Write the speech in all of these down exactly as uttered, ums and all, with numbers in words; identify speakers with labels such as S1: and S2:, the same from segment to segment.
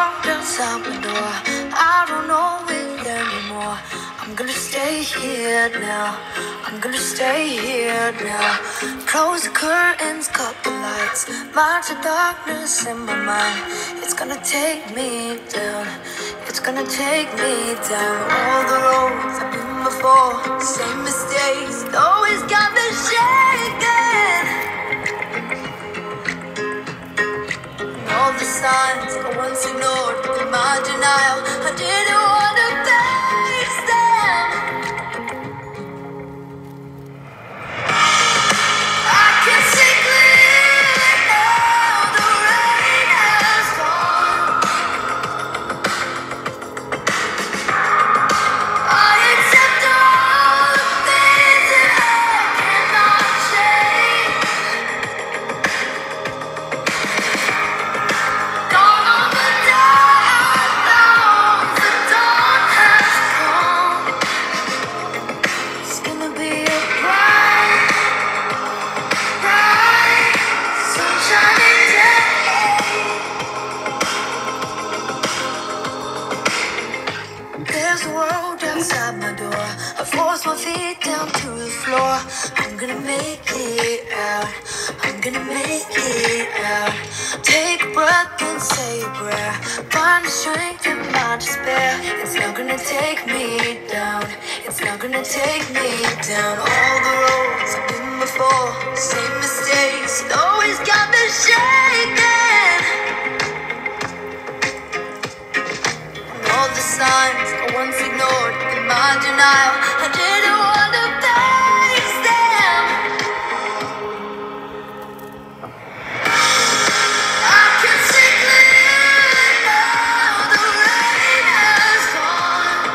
S1: road outside my door. I don't know it anymore. I'm gonna stay here now. I'm gonna stay here now. Close the curtains, cut the lights. March the darkness in my mind. It's gonna take me down. It's gonna take me down. All the roads I've been before, same mistakes, it always got me shaking. All the signs I once ignored in my denial, I didn't want to face them. I can see clearly now, the rain has gone. I accept all the things that I cannot change. Gone on the dark clouds, the dawn has come. It's gonna be a bright, bright, sunshiny day. There's a world outside my door. I force my feet down to the floor. I'm gonna make it out. I'm gonna make it out. Take a breath and say a prayer. Find the strength in my despair. It's not gonna take me down. It's not gonna take me down. All the roads I've been before, same mistakes, it always got me shaking. All the signs I once ignored in my denial, I didn't want to face them. I can see clearly now, the rain has gone.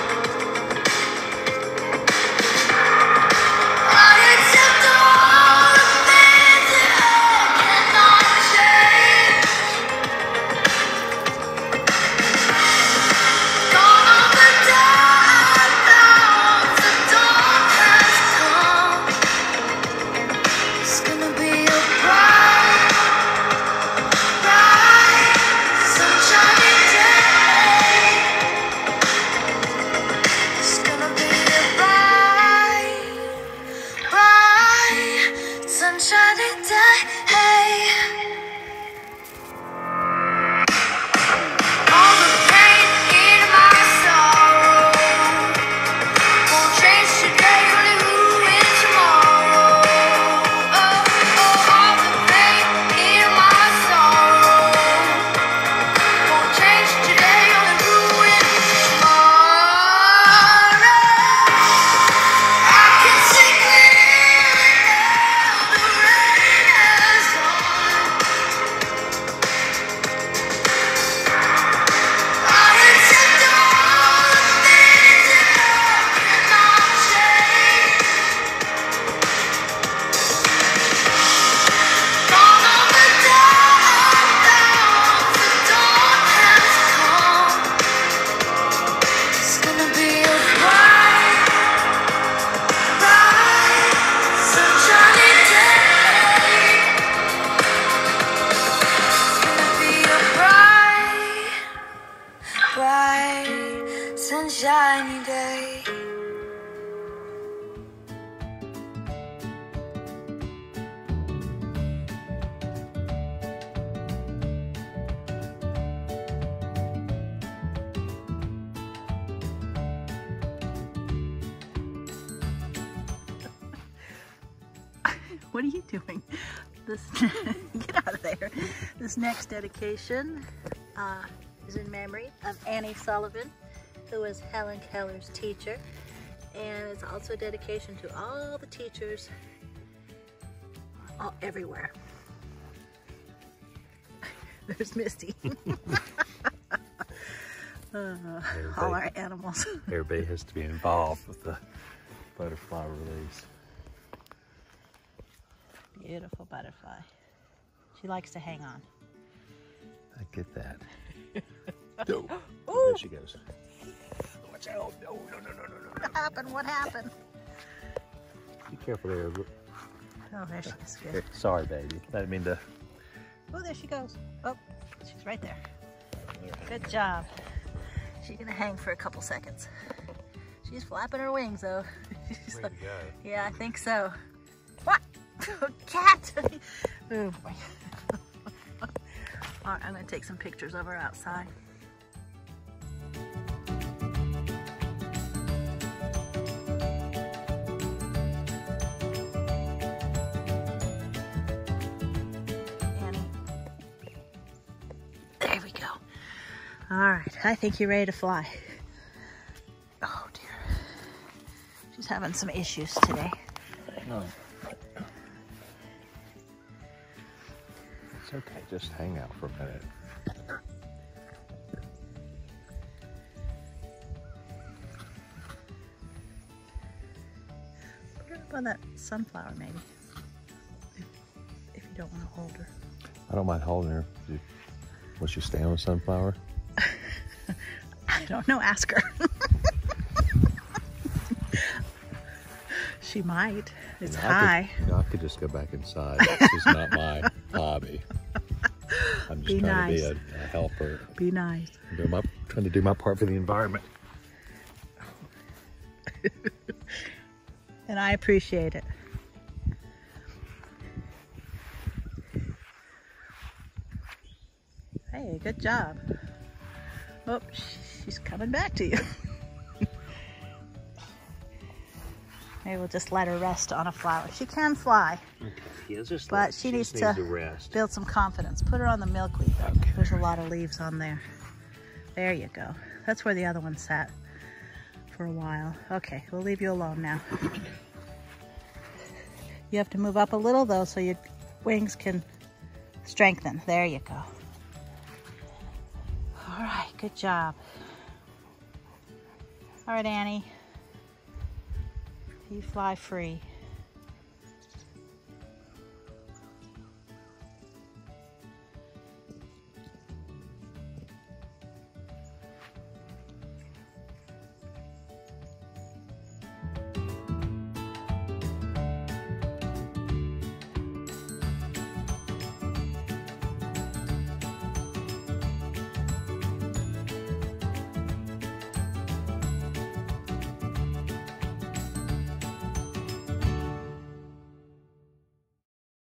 S1: I accept all the things that I cannot change. Gone on the dark clouds, the dawn has come. It's gonna be a bright, bright, sunshiny day. It's gonna be a bright, bright, sunshiny day. All the pain in my sorrow won't change today, only ruin tomorrow. Oh, oh, all the pain in my sorrow won't change today, only ruin tomorrow. I can see clearly now, the rain has gone. I accept all the things that I cannot change. Gone on the dark clouds, the dawn has come. It's gonna be a bright, bright, sunshiny day. It's gonna be a bright, bright, sunshiny day.
S2: What are you doing? This get out of there. This next dedication uh, is in memory of Annie Sullivan, who was Helen Keller's teacher, and it's also a dedication to all the teachers all, everywhere. There's Misty. uh, all our animals.
S3: Everybody has to be involved with the butterfly release.
S2: Beautiful butterfly. She likes to hang on.
S3: I get that. No.
S2: Oh,
S3: There she goes. Watch out. No, no, no, no, no, no.
S2: what happened? What happened?
S3: Be careful there.
S2: Oh, there she is. Good.
S3: Okay, sorry, baby. I didn't mean to.
S2: Oh, there she goes. Oh, she's right there. Good job. She's gonna hang for a couple seconds. She's flapping her wings though.
S3: Way to go.
S2: Yeah, I think so. What? Cat! Oh boy. All right, I'm gonna take some pictures of her outside. There we go. All right, I think you're ready to fly. Oh dear. She's having some issues today.
S3: No. It's okay, just hang out for a minute.
S2: Put her up on that sunflower maybe, if, if you don't want to hold her.
S3: I don't mind holding her. You, will she stay on the sunflower?
S2: I don't know, ask her. She might. It's
S3: You know,
S2: high.
S3: I could, you know, I could just go back inside. This is not my hobby. I'm just
S2: Be
S3: trying
S2: nice.
S3: to be a, a helper.
S2: Be nice.
S3: I'm doing my, trying to do my part for the environment.
S2: And I appreciate it. Hey, good job. Oh, she's coming back to you. Maybe we'll just let her rest on a flower. She can fly,
S3: Okay, yeah, just
S2: but she, she needs, needs to,
S3: to rest.
S2: build some confidence. Put her on the milkweed.
S3: Okay.
S2: There's a lot of leaves on there. There you go. That's where the other one sat for a while. Okay, we'll leave you alone now. You have to move up a little though so your wings can strengthen. There you go. All right, good job. All right, Annie. You fly free.